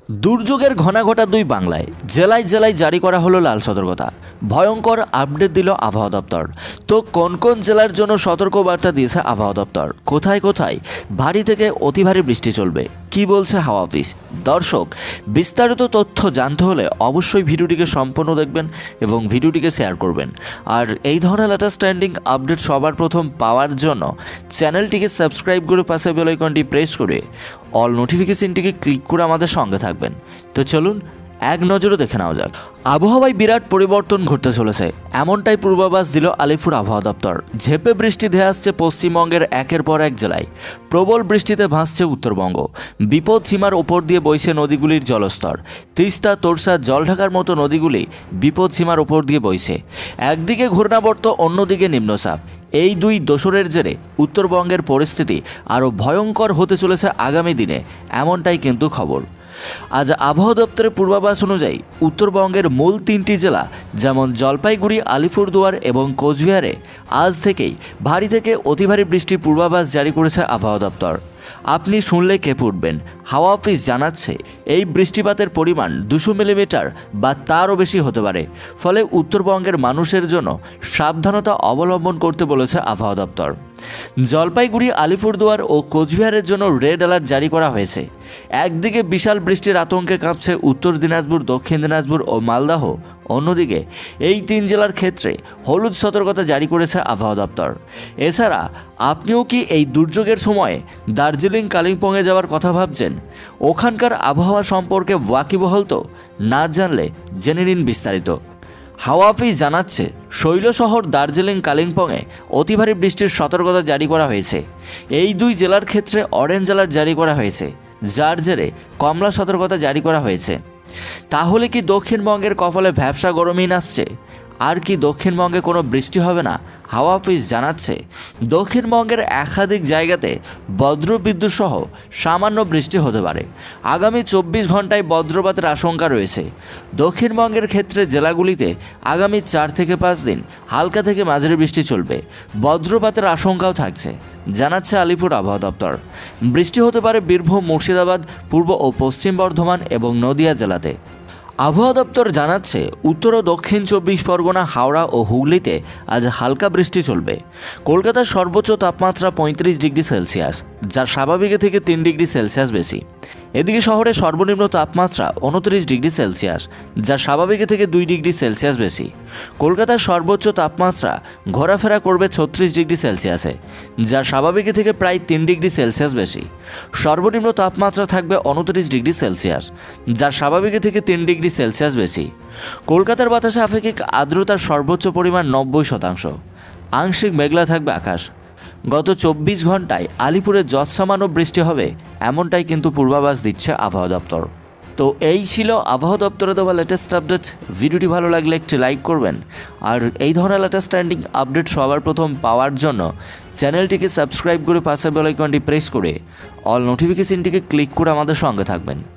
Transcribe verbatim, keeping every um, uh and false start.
দুর্যোগের ঘনাঘটা দুই বাংলায় জেলায় জেলায় জারি করা হলো লাল সতর্কতা। ভয়ঙ্কর আপডেট দিল আবহাওয়া দপ্তর। তো কোন কোন জেলার জন্য সতর্কবার্তা দিয়েছে আবহাওয়া দপ্তর, কোথায় কোথায় ভারী থেকে অতি ভারী বৃষ্টি চলবে, কি বলছে হাওয়া অফিস? দর্শক, বিস্তারিত তথ্য জানতে হলে অবশ্যই ভিডিওটিকে সম্পূর্ণ দেখবেন এবং ভিডিওটিকে শেয়ার করবেন। আর এই ধরনের লেটেস্ট ট্রেন্ডিং আপডেট সবার প্রথম পাওয়ার জন্য চ্যানেলটিকে সাবস্ক্রাইব করে পাশে বেল আইকনটি প্রেস করে অল নোটিফিকেশনটিকে ক্লিক করে আমাদের সঙ্গে থাকবেন। তো চলুন এক নজরে দেখে নেওয়া যাক। আবহাওয়ায় বিরাট পরিবর্তন ঘটতে চলেছে, এমনটাই পূর্বাভাস দিল আলিপুর আবহাওয়া দপ্তর। ঝেঁপে বৃষ্টি ধেয়ে আসছে পশ্চিমবঙ্গের একের পর এক জেলায়। প্রবল বৃষ্টিতে ভাসছে উত্তরবঙ্গ। বিপদ সীমার ওপর দিয়ে বইছে নদীগুলির জলস্তর। তিস্তা, তোরসা, জলঢাকার মতো নদীগুলি বিপদ সীমার ওপর দিয়ে বইছে। একদিকে ঘূর্ণাবর্ত, অন্যদিকে নিম্নচাপ। এই দুই দোসরের জেরে উত্তরবঙ্গের পরিস্থিতি আরও ভয়ঙ্কর হতে চলেছে আগামী দিনে, এমনটাই কিন্তু খবর। আজ আবহাওয়া দপ্তরের পূর্বাভাস অনুযায়ী উত্তরবঙ্গের মূল তিনটি জেলা যেমন জলপাইগুড়ি, আলিপুরদুয়ার এবং কোচবিহারে আজ থেকেই ভারী থেকে অতি ভারী বৃষ্টির পূর্বাভাস জারি করেছে আবহাওয়া দপ্তর। আপনি শুনলে কেঁপে উঠবেন। হাওয়া অফিস জানাচ্ছে এই বৃষ্টিপাতের পরিমাণ দুশো মিলিমিটার বা তারও বেশি হতে পারে। ফলে উত্তরবঙ্গের মানুষের জন্য সাবধানতা অবলম্বন করতে বলেছে আবহাওয়া দপ্তর। জলপাইগুড়ি, আলিপুরদুয়ার ও কোচবিহারের জন্য রেড অ্যালার্ট জারি করা হয়েছে। একদিকে বিশাল বৃষ্টির আতঙ্কে কাঁপছে উত্তর দিনাজপুর, দক্ষিণ দিনাজপুর ও মালদহ। অন্যদিকে এই তিন জেলার ক্ষেত্রে হলুদ সতর্কতা জারি করেছে আবহাওয়া দপ্তর। এছাড়া আপনিও কি এই দুর্যোগের সময়ে দার্জিলিং, কালিম্পংয়ে যাওয়ার কথা ভাবছেন? ওখানকার আবহাওয়া সম্পর্কে ওয়াকিবহল তো? না জানলে জেনে নিন বিস্তারিত। হাওয়া অফিস জানাচ্ছে শৈলশহর, দার্জিলিং, কালিম্পংয়ে অতি ভারী বৃষ্টির সতর্কতা জারি করা হয়েছে। এই দুই জেলার ক্ষেত্রে অরেঞ্জ অ্যালার্ট জারি করা হয়েছে, যার জেরে কমলা সতর্কতা জারি করা হয়েছে। তাহলে কি দক্ষিণবঙ্গের কপালে ভ্যাপসা গরমই আসছে? আর কি দক্ষিণবঙ্গে কোনো বৃষ্টি হবে না? হাওয়া অফিস জানাচ্ছে দক্ষিণবঙ্গের একাধিক জায়গাতে বজ্রবিদ্যুৎ সহ সামান্য বৃষ্টি হতে পারে। আগামী চব্বিশ ঘন্টায় বজ্রপাতের আশঙ্কা রয়েছে। দক্ষিণবঙ্গের ক্ষেত্রে জেলাগুলিতে আগামী চার থেকে পাঁচ দিন হালকা থেকে মাঝারি বৃষ্টি চলবে। বজ্রপাতের আশঙ্কাও থাকছে, জানাচ্ছে আলিপুর আবহাওয়া দপ্তর। বৃষ্টি হতে পারে বীরভূম, মুর্শিদাবাদ, পূর্ব ও পশ্চিম বর্ধমান এবং নদিয়া জেলাতে। আবহাওয়া দপ্তর জানাচ্ছে উত্তর ও দক্ষিণ চব্বিশ পরগনা, হাওড়া ও হুগলিতে আজ হালকা বৃষ্টি চলবে। কলকাতার সর্বোচ্চ তাপমাত্রা পঁয়ত্রিশ ডিগ্রি সেলসিয়াস, যা স্বাভাবিকের থেকে তিন ডিগ্রি সেলসিয়াস বেশি। এদিকে শহরে সর্বনিম্ন তাপমাত্রা উনত্রিশ ডিগ্রি সেলসিয়াস, যা স্বাভাবিকের থেকে দুই ডিগ্রি সেলসিয়াস বেশি। কলকাতার সর্বোচ্চ তাপমাত্রা ঘোরাফেরা করবে ছত্রিশ ডিগ্রি সেলসিয়াসে, যা স্বাভাবিকের থেকে প্রায় তিন ডিগ্রি সেলসিয়াস বেশি। সর্বনিম্ন তাপমাত্রা থাকবে উনত্রিশ ডিগ্রি সেলসিয়াস, যা স্বাভাবিকের থেকে তিন ডিগ্রি সেলসিয়াস বেশি। কলকাতার বাতাসে আপেক্ষিক আর্দ্রতার সর্বোচ্চ পরিমাণ নব্বই শতাংশ। আংশিক মেঘলা থাকবে আকাশ। গত চব্বিশ ঘন্টায় আলিপুরে যৎসামান্য বৃষ্টি হবে, এমনটাই কিন্তু পূর্বাভাস দিচ্ছে আবহাওয়া দপ্তর। তো এই ছিল আবহাওয়া দপ্তরে দেওয়া লেটেস্ট আপডেট। ভিডিওটি ভালো লাগলে একটি লাইক করবেন। আর এই ধরনের লেটেস্ট ট্রেন্ডিং আপডেট সবার প্রথম পাওয়ার জন্য চ্যানেলটিকে সাবস্ক্রাইব করে পাশে বেল আইকনটি প্রেস করে অল নোটিফিকেশনটিকে ক্লিক করে আমাদের সঙ্গে থাকবেন।